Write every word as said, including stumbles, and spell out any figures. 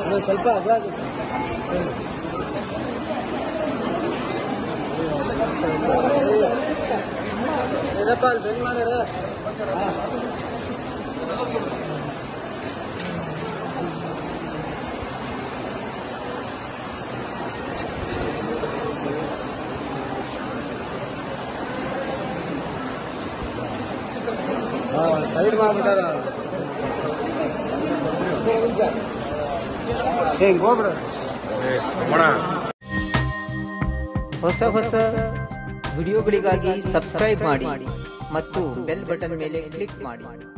ಸ್ವಲ್ಪ ಅಗ್ಲ ಆಗುತ್ತೆ ಏನಪ್ಪ ಅಲ್ಲಿ ಬೆಂಗ್ ಮಾಡ್ಯಾರ ಸೈಡ್ ಮಾಡ್ಬಿಟ್ಟಾರ ಹೆಂಗ್ ಹೋಗ್ಬಿಡ ಹೊಸ ಹೊಸ ವಿಡಿಯೋಗಳಿಗಾಗಿ ಸಬ್ಸ್ಕ್ರೈಬ್ ಮಾಡಿ ಮತ್ತು ಬೆಲ್ ಬಟನ್ ಮೇಲೆ ಕ್ಲಿಕ್ ಮಾಡಿ.